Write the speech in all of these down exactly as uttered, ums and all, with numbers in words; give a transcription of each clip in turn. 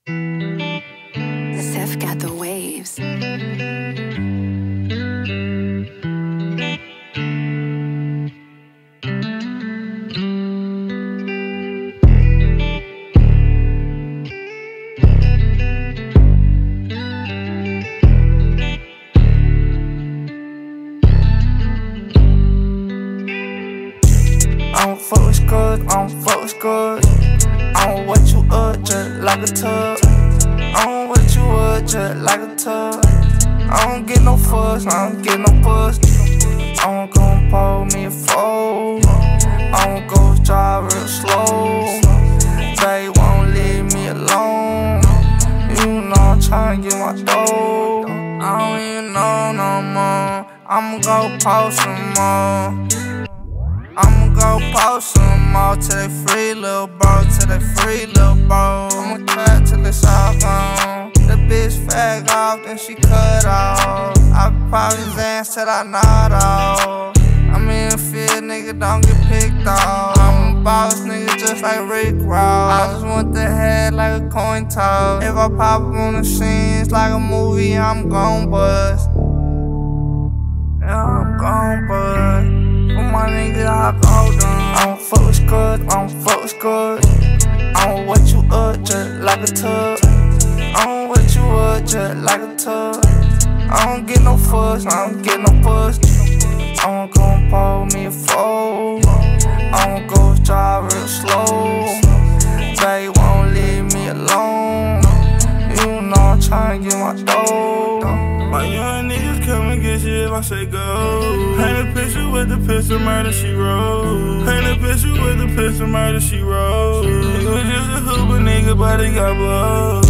Seth got the waves. I don't fuck with scrubs, I don't fuck with scrubs. I don't what you up just like a tub. I don't what you up just like a tub. I don't get no fuss, I don't get no buzz. I don't gon' pull me a fold. I don't go drive real slow. They won't leave me alone. You know I'm tryna get my dough. I don't even know no more. I'ma go post some more. I'ma go post some more till they free, little bro, till they free, little bro. I'ma cut till it's all gone. The bitch fag off, then she cut off. I pop his ass till I nod off. I'm in the field, nigga, don't get picked off. I'm a boss, nigga, just like Rick Ross. I just want the head like a coin toss. If I pop up on the scene, it's like a movie, I'm gon' bust. Yeah, I'm gon' bust. For my nigga, I go down. I don't fuck with scrubs, I don't fuck with scrubs. I don't what you up just like a tub. I don't what you up just like a tub. I don't get no fuss, I don't get no buzz. I don't gon' pull me a fold. I don't go drive real slow. They won't leave me alone. You know I'm tryna get my dough. My young niggas come and get shit if I say go. Paint a picture with the pistol, murder she wrote. Paint a picture with the pistol, murder she wrote. It was just a hoop, but nigga, but it got blood.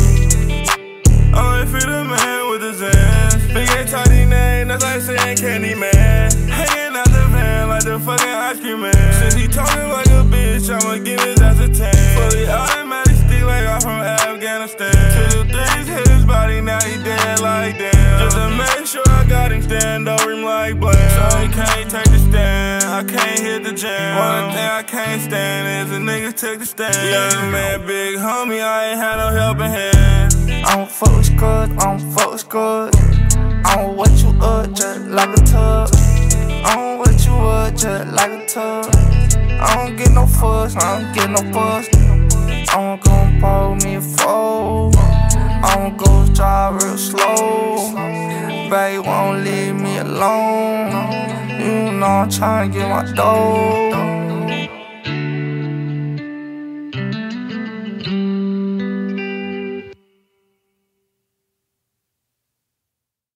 I ain't feel the man with his hands. Big ass tidy name, that's like saying Candy Man. Hanging out the van like the fucking ice cream man. Since he talking like a bitch, I'ma give his ass a ten. Fully automatic stick like I'm from Afghanistan. Till the things hit his body, now he dead like damn. Just to make sure I got him stand over him like blam. So he can't take the stand, I can't hit the jam. One thing I can't stand is a nigga take the stand. Young man, big homie, I ain't had no helping hand. I don't fuck with scrubs, I don't fuck with scrubs. I don't what you up just like a tub. I don't what you up just like a tub. I don't get no fuss, I don't get no buzz. I don't gon' pull me a fold. I don't go drive real slow. They won't leave me alone. You know I'm tryna get my dough.